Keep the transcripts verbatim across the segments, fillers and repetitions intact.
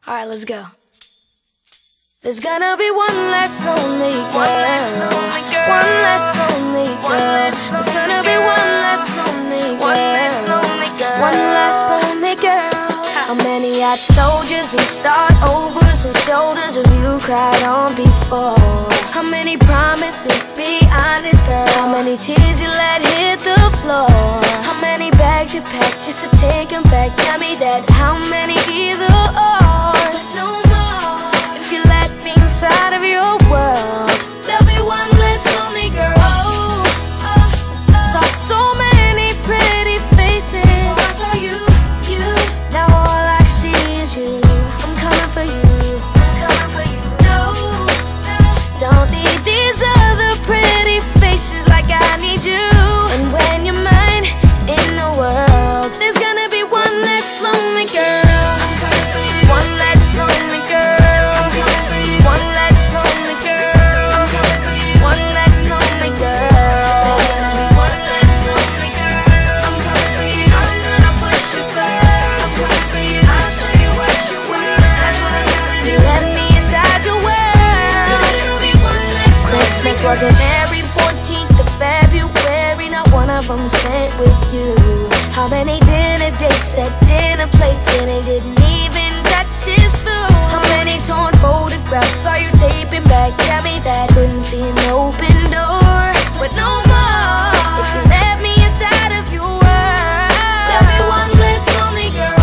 Alright, let's go. There's gonna be one less lonely girl. One less lonely girl. One less lonely girl. There's gonna be one less lonely girl. One less lonely girl. One less lonely girl. How many I told yous and start overs and shoulders have you cried on before? How many promises, be honest girl? How many tears you let hit the floor? How many bags you packed just to take them back? Tell me that. How many either or's? No more. If you let me inside of your world, there'll be one less lonely girl. Oh, oh, oh. Saw so many pretty faces. I saw you, you. Now all I see is you. I'm coming for you. I'm coming for you. No, no. Don't need these other pretty faces like I need you. And when you're mine in the world, there's gonna be one less lonely girl. One less lonely girl. One less lonely girl. One less lonely girl. One less lonely girl. I'm coming for you. I'm gonna put you first. I'll show you what you want. That's what I'm gonna do. Let me inside your world. There's gonna be one less lonely girl. Christmas wasn't every fourteenth of February. Not one of them spent with you. How many dinner dates at dinner plates and they didn't even touch his food? How many torn photographs saw you taping back? Tell me that. Couldn't see an open door, but no more. If you let me inside of your world, there'll be one less lonely girl.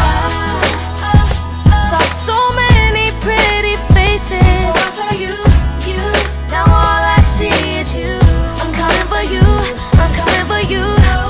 Saw so many pretty faces. I saw you, you. Now all I see is you. I'm coming for you. I'm coming for you.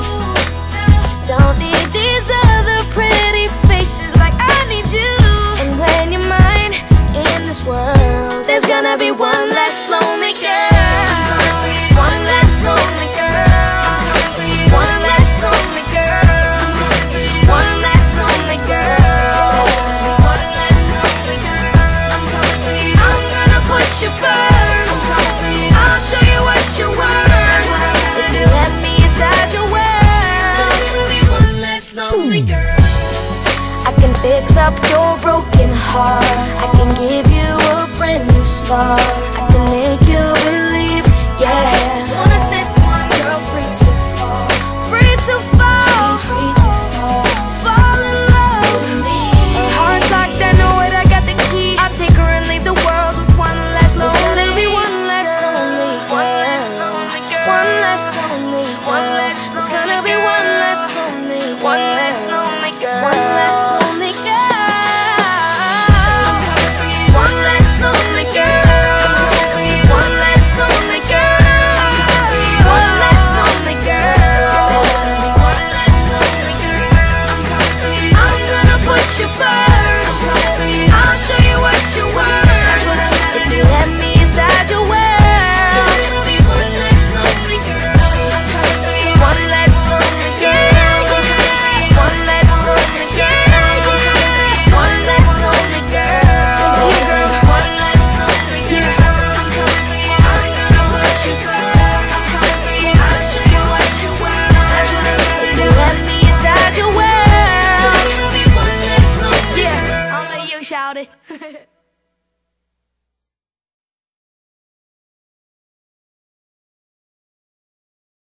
Don't need these other pretty faces like I need you. And when you're mine in this world, there's gonna be one less lonely girl. One less lonely girl. One less lonely girl. One less lonely girl. One less lonely girl. I'm gonna put you first. I'll show you what you're worth. If you let me inside your world, there's gonna be one less lonely girl. I can fix up your broken heart. I can give you a brand new start. I